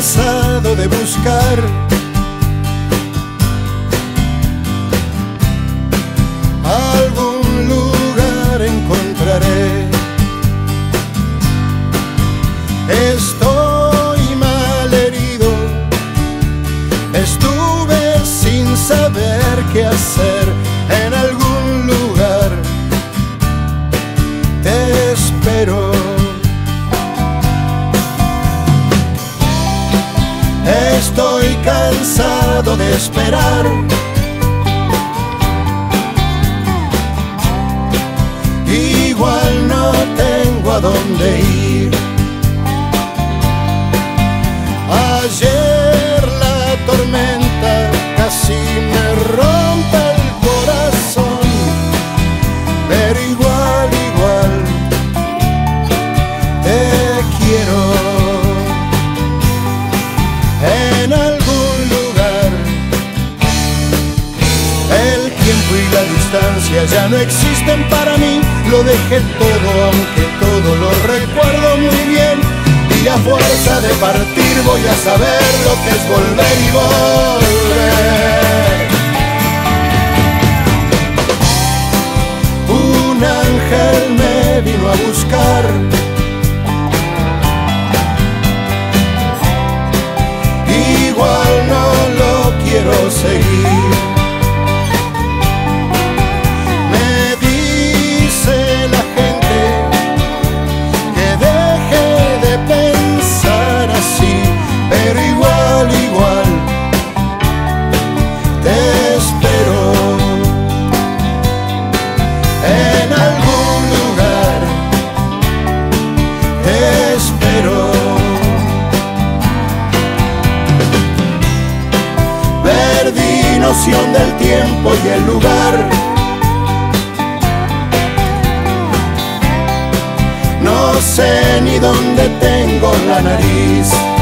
cansado de buscar algún lugar encontraré. Estoy malherido, estuve sin saber qué hacer. En algún lugar te espero. Estoy cansado de esperar. Igual no tengo a dónde ir. Ayer la tormenta casi me rompe el corazón, pero igual te quiero. En algún lugar el tiempo y la distancia ya no existen para mí. Lo dejé todo, aunque todo lo recuerdo muy bien. Y a fuerza de partir voy a saber lo que es volver y volver. Un ángel me vino a buscar. Igual no lo quiero seguir. Noción del tiempo y el lugar. No sé ni dónde tengo la nariz.